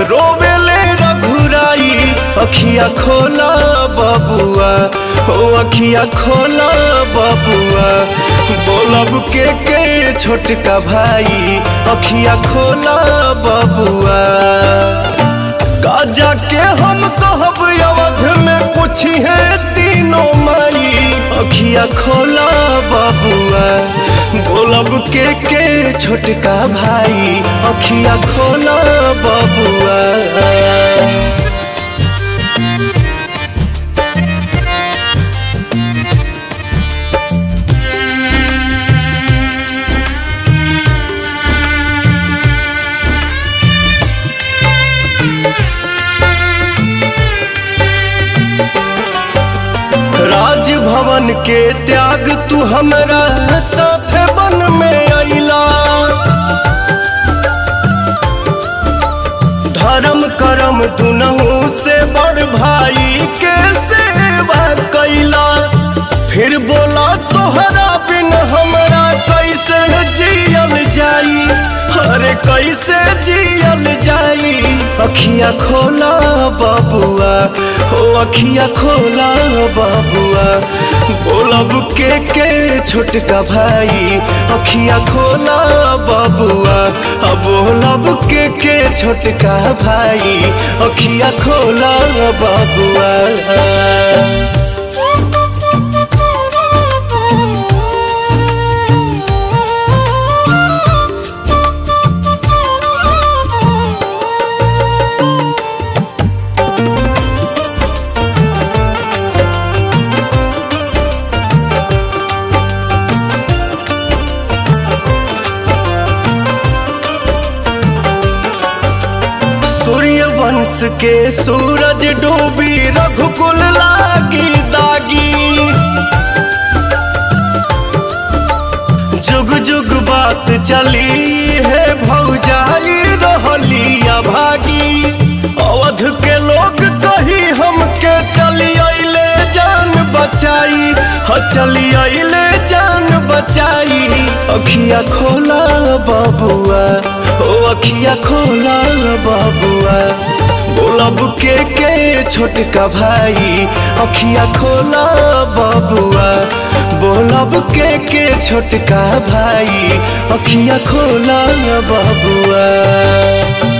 रोवेले रघुराई अखिया खोला बबुआ, ओ अखिया खोला बबुआ। बोलब के छोटका भाई अखिया खोला बबुआ। काजा के हम कहब अवध में पूछी है तीनों माई अखिया खोला बबुआ। बोलब के छोटका भाई अखिया खोला बबुआ। राजभवन के त्याग तू हमरा साथ बन में अइला। धर्म करम दुनहु से बड़ भाई के सेवा कैला। फिर बोला तोहरा बिन हमरा कैसे जियल जाई, अरे कैसे जियल जाई। अखिया खोला बबुआ, ओ अखिया खोला बबुआ। बोलब के छोटका भाई अखिया खोला बबुआ। बोलब के छोटका भाई अखिया खोला बबुआ। सूर्यवंश के सूरज डूबी रघुकुल लागी दागी। जुग जुग बात चली है भौजाई रहलिया भागी। अवध के लोग कही हमके चली अइले जान बचाई, चली अइले जान बचाई। अखिया खोला बबुआ, ओ अखिया खोला बबुआ। बोलब के छोटका भाई अखिया खोला बबुआ। बोलब के छोटका भाई अखिया खोला बबुआ।